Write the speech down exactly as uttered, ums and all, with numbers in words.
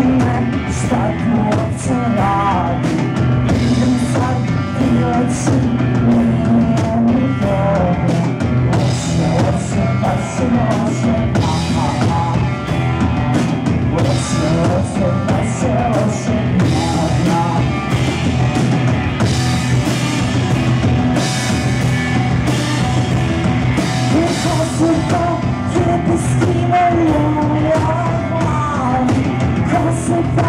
me, šta tu uopće radi? Idem sad ti reći, nije mi dobro. Loše, loše, baš je loše, ha ha ha. Loše, loše, baš je loše, ha ha. I ko su to tebi skine moja glavi? Ko se